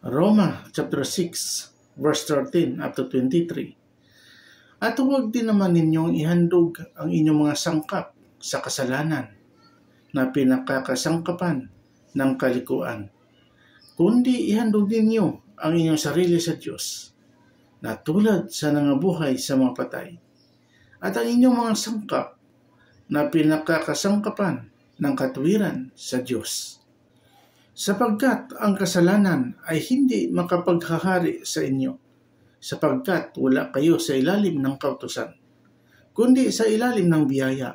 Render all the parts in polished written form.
Roma chapter 6 verse 13 up to 23. At huwag din naman ninyong ihandog ang inyong mga sangkap sa kasalanan na pinakakasangkapan ng kalikuan, kundi ihandog ninyo ang inyong sarili sa Diyos na tulad sa nangabuhay sa mga patay, at ang inyong mga sangkap na pinakakasangkapan ng katuwiran sa Diyos. Sapagkat ang kasalanan ay hindi makapaghahari sa inyo, sapagkat wala kayo sa ilalim ng kautusan, kundi sa ilalim ng biyaya.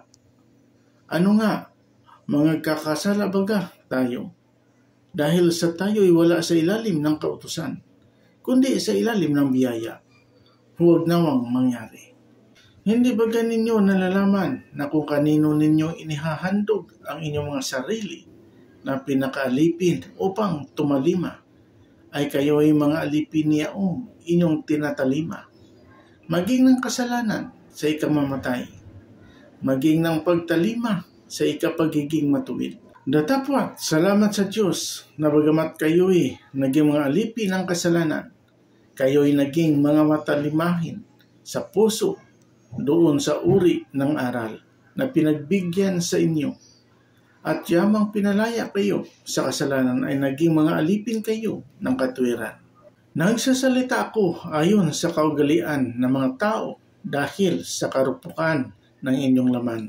Ano nga, mga kakasala baga tayo, dahil sa tayo'y wala sa ilalim ng kautusan, kundi sa ilalim ng biyaya. Huwag nawang mangyari. Hindi ba ninyo nalalaman na kung kanino ninyo inihahandog ang inyong mga sarili na pinakaalipin upang tumalima, ay kayo ay mga alipin niyaong inyong tinatalima, maging ng kasalanan sa ikamamatay, maging ng pagtalima sa ikapagiging matuwid. Datapwat, salamat sa Diyos na bagamat kayo'y naging mga alipin ng kasalanan, kayo'y naging mga matalimahin sa puso doon sa uri ng aral na pinagbigyan sa inyo, at yamang pinalaya kayo sa kasalanan ay naging mga alipin kayo ng katuwiran. Nagsasalita ako ayon sa kaugalian ng mga tao dahil sa karupukan ng inyong laman.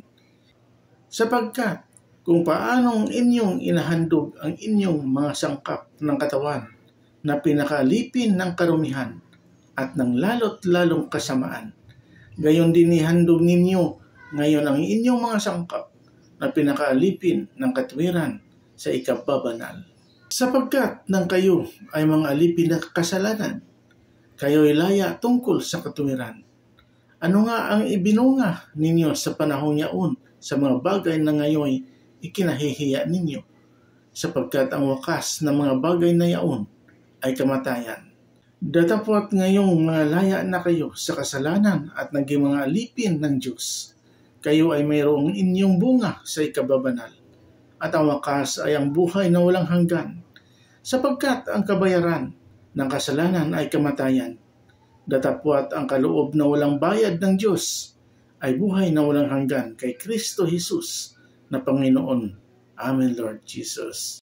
Sapagkat kung paanong inyong inahandog ang inyong mga sangkap ng katawan na pinakaalipin ng karumihan at ng lalo't lalong kasamaan, gayon din ihandog ninyo ngayon ang inyong mga sangkap na pinakaalipin ng katuwiran sa ikababanal. Sapagkat nang kayo ay mga alipin ng kasalanan, kayo ay laya tungkol sa katuwiran. Ano nga ang ibinunga ninyo sa panahon yaon sa mga bagay na ngayon ikinahihiya ninyo? Sapagkat ang wakas ng mga bagay na yaon ay kamatayan. Datapwat ngayong mga laya na kayo sa kasalanan at naging mga alipin ng Diyos, kayo ay mayroong inyong bunga sa ikababanal, at ang wakas ay ang buhay na walang hanggan, sapagkat ang kabayaran ng kasalanan ay kamatayan. Datapwat ang kaloob na walang bayad ng Diyos ay buhay na walang hanggan kay Kristo Jesus na Panginoon. Amen, Lord Jesus.